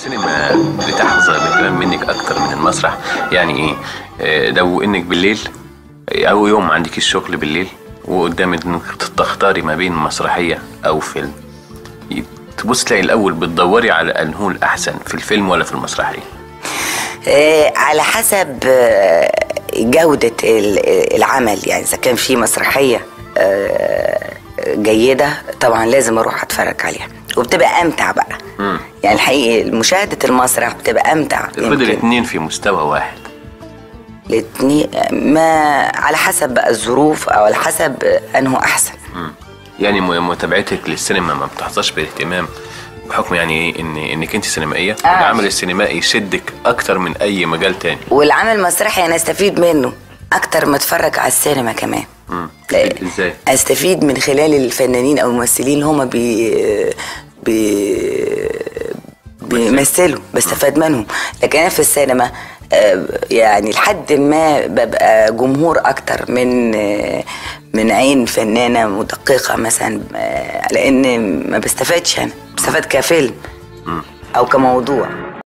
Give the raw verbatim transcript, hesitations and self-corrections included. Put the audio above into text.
السينما بتحظى باهتمام منك اكتر من المسرح. يعني ايه؟ آه، لو انك بالليل او يوم ما عندكيش شغل بالليل وقدامك انك تختاري ما بين مسرحيه او فيلم، تبص تلاقي الاول بتدوري على انه الاحسن في الفيلم ولا في المسرحيه؟ آه على حسب آه جودة العمل. يعني إذا كان في مسرحية آه جيدة طبعا لازم أروح أتفرج عليها وبتبقى أمتع بقى. مم. يعني الحقيقة مشاهدة المسرح بتبقى أمتع. تفضل الاثنين في مستوى واحد؟ الاثنين ما على حسب بقى الظروف أو على حسب أنه أحسن. مم. يعني متابعتك للسينما ما بتحظاش بالاهتمام بحكم يعني ايه ان انك انت سينمائيه؟ آه. العمل السينمائي يشدك اكتر من اي مجال تاني، والعمل المسرحي انا استفيد منه اكتر ما اتفرج على السينما كمان. امم ازاي؟ استفيد من خلال الفنانين او الممثلين هما بي بي بيمثلوا، بستفاد منهم. لكن انا في السينما يعني لحد ما ببقى جمهور اكتر من من عين فنانه مدققه مثلا، لان ما بستفادش، انا بستفاد كفيلم او كموضوع.